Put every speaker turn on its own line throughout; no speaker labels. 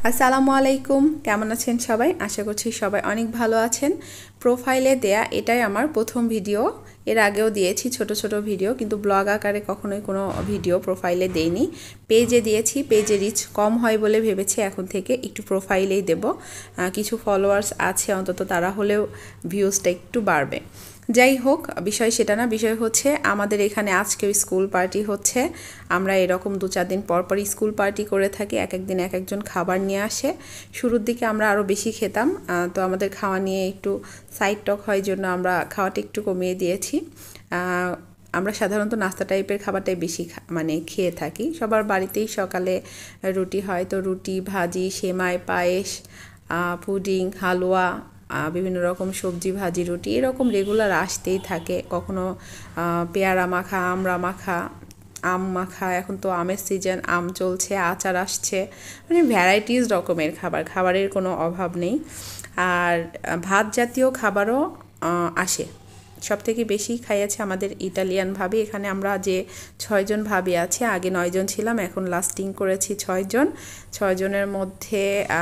আসসালামু আলাইকুম, কেমন আছেন সবাই? আশা করছি সবাই অনেক ভালো আছেন। প্রোফাইলে দেয়া এটাই আমার প্রথম ভিডিও। এর আগেও দিয়েছি ছোট ছোট ভিডিও, কিন্তু ব্লগ আকারে কখনোই কোনো ভিডিও প্রোফাইলে দেইনি। পেজে দিয়েছি, পেজে রিচ কম হয় বলে ভেবেছি এখন থেকে একটু প্রোফাইলেই দেব। কিছু ফলোয়ার্স আছে, অন্তত তারা হলেও ভিউজটা একটু বাড়বে। যাই হোক, বিষয় সেটা না, বিষয় হচ্ছে আমাদের এখানে আজকেও স্কুল পার্টি হচ্ছে। আমরা এরকম 2-4 দিন পর পর স্কুল পার্টি করে থাকি, এক একদিন এক একজন খাবার নিয়ে আসে। শুরুর দিকে আমরা আরও বেশি খেতাম, তো আমাদের খাওয়া নিয়ে একটু সাইড টক হয় জন্য আমরা খাওয়াটা একটু কমিয়ে দিয়েছি। আমরা সাধারণত নাস্তা টাইপের খাবারটাই বেশি খেয়ে থাকি। সবার বাড়িতেই সকালে রুটি হয়, তো রুটি, ভাজি, সেমাই, পায়েস, পুডিং, হালুয়া, বিভিন্ন রকম সবজি, ভাজি, রুটি এরকম রেগুলার আসতেই থাকে। কখনো পেয়ারা মাখা, আমড়া মাখা, আম মাখা, এখন তো আমের সিজন, আম চলছে, আচার আসছে, ভ্যারাইটিস রকমের খাবারের কোনো অভাব নেই। আর ভাত জাতীয় খাবারও আসে। সবথেকে বেশি খাইয়েছে আমাদের ইটালিয়ান ভাবি। এখানে আমরা যে 6 জন ভাবি আছে, আগে 9 জন ছিলাম, এখন লাস্টিং করেছি 6 জন। 6 জনের মধ্যে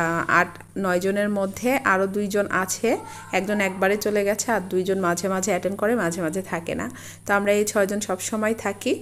9 জনের মধ্যে আরও 2 জন আছে, একজন একবারে চলে গেছে, আর 2 জন মাঝে মাঝে অ্যাটেন্ড করে, মাঝে মাঝে থাকে না। তো আমরা এই 6 জন সবসময় থাকি।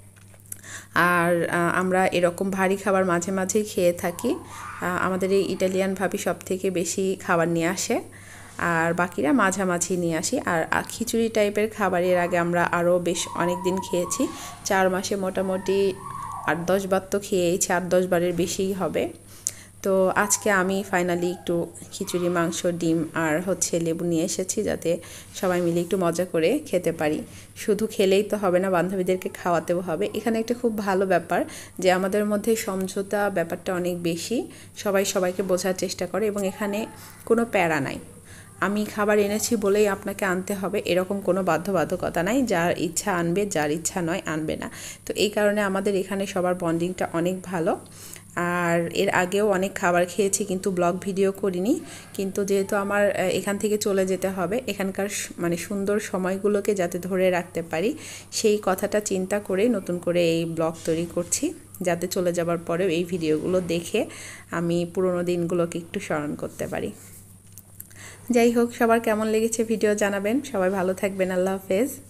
আর আমরা এরকম ভারী খাবার মাঝে মাঝেই খেয়ে থাকি। আমাদের এই ইটালিয়ান ভাবি সব থেকে বেশি খাবার নিয়ে আসে, আর বাকিরা মাঝামাঝি নিয়ে আসি। আর খিচুড়ি টাইপের খাবারের আগে আমরা আরও বেশ অনেক দিন খেয়েছি। 4 মাসে মোটামুটি 8-10 বার তো খেয়েছি, 8-10 বারের বেশিই হবে। তো আজকে আমি ফাইনালি একটু খিচুড়ি, মাংস, ডিম আর লেবু নিয়ে এসেছি, যাতে সবাই মিলে একটু মজা করে খেতে পারি। শুধু খেলেই তো হবে না, বান্ধবীদেরকে খাওয়াতেও হবে। এখানে একটা খুব ভালো ব্যাপার যে আমাদের মধ্যে সমঝোতা ব্যাপারটা অনেক বেশি, সবাই সবাইকে বোঝার চেষ্টা করে, এবং এখানে কোনো প্যারা নাই। আমি খাবার এনেছি বলেই আপনাকে আনতে হবে এরকম কোনো বাধ্যবাধকতা নাই। যার ইচ্ছা আনবে, যার ইচ্ছা নয় আনবে না। তো এই কারণে আমাদের এখানে সবার বন্ডিংটা অনেক ভালো। আর এর আগেও অনেক খাবার খেয়েছি, কিন্তু ব্লগ ভিডিও করিনি। কিন্তু যেহেতু আমার এখান থেকে চলে যেতে হবে, এখানকার সুন্দর সময়গুলোকে যাতে ধরে রাখতে পারি, সেই কথাটা চিন্তা করে নতুন করে এই ব্লগ তৈরি করছি, যাতে চলে যাবার পরেও এই ভিডিওগুলো দেখে আমি পুরনো দিনগুলোকে একটু স্মরণ করতে পারি। যাই হোক, সবার কেমন লেগেছে ভিডিও জানাবেন। সবাই ভালো থাকবেন। আল্লাহ হাফেজ।